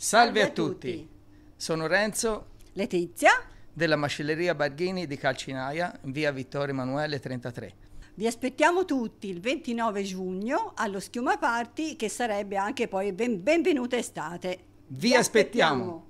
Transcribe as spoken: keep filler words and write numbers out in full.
Salve a tutti, sono Renzo, Letizia, della macelleria Barghini di Calcinaia, in via Vittorio Emanuele trentatré. Vi aspettiamo tutti il ventinove giugno allo Schiuma Party, che sarebbe anche poi ben, benvenuta estate. Vi aspettiamo!